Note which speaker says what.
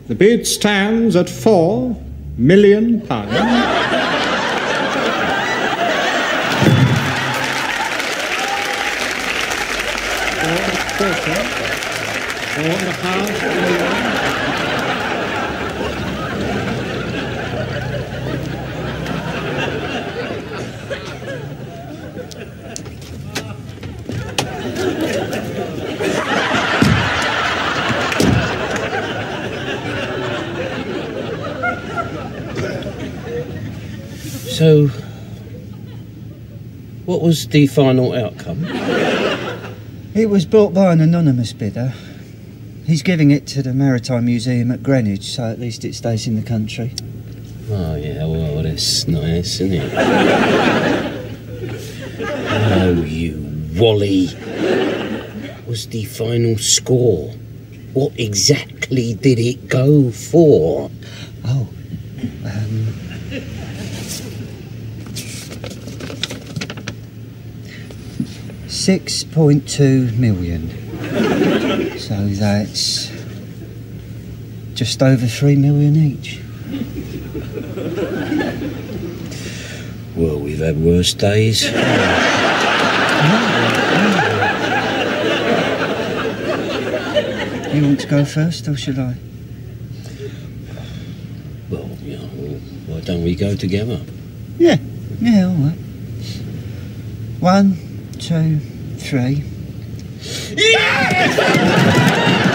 Speaker 1: The bid stands at £4 million.
Speaker 2: So, what was the final outcome?
Speaker 3: It was bought by an anonymous bidder. He's giving it to the Maritime Museum at Greenwich, so at least it stays in the country.
Speaker 2: Oh, yeah, well, that's nice, isn't it? Oh, you wally. What was the final score? What exactly did it go for?
Speaker 3: Oh, 6.2 million. So that's just over 3 million each.
Speaker 2: Well, we've had worse days.
Speaker 3: You want to go first, or should I?
Speaker 2: Well, you know, why don't we go together?
Speaker 3: Yeah, all right. 1, 2, 3.
Speaker 2: Yeah!